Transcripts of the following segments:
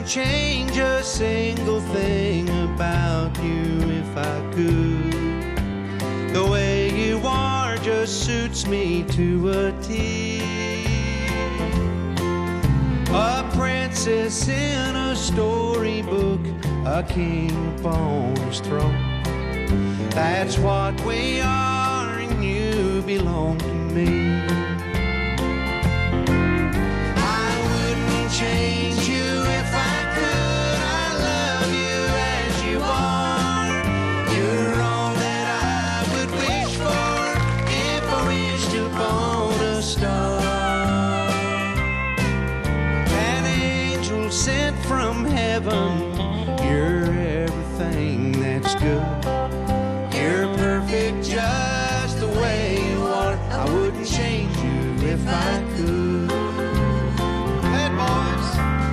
change a single thing about you if I could. The way you are just suits me to a T. A princess in a storybook, a king upon his throne. That's what we are, and you belong to me. I wouldn't change you if I could. I love you as you are. You're all that I would wish for if I wished upon a star. An angel sent from heaven, you're everything that's good. You're perfect just the way you are. I wouldn't change you if I could. Hey, boys.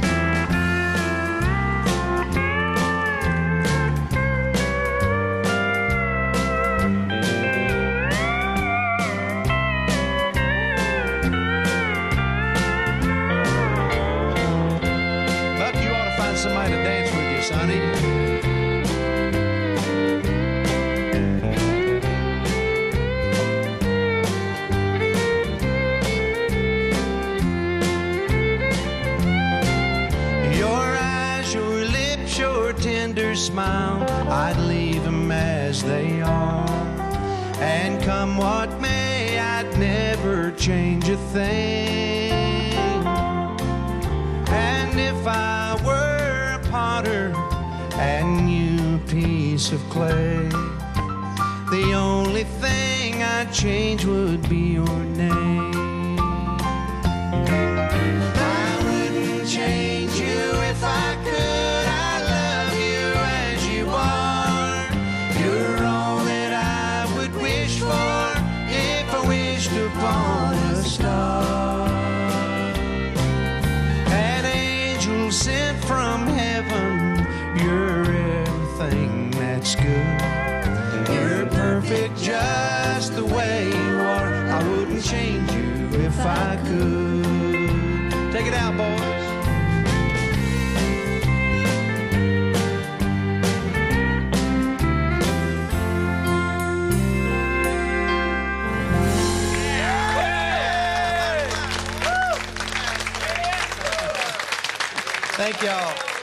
Buck, you ought to find somebody to dance with you, sonny. Your tender smile, I'd leave them as they are. And come what may, I'd never change a thing. And if I were a potter and you a piece of clay, the only thing I'd change would be your name. I wouldn't change you if I could. Upon a star, an angel sent from heaven, you're everything that's good. You're perfect just the way you are. I wouldn't change you if I could. Take it out, boys. Thank y'all.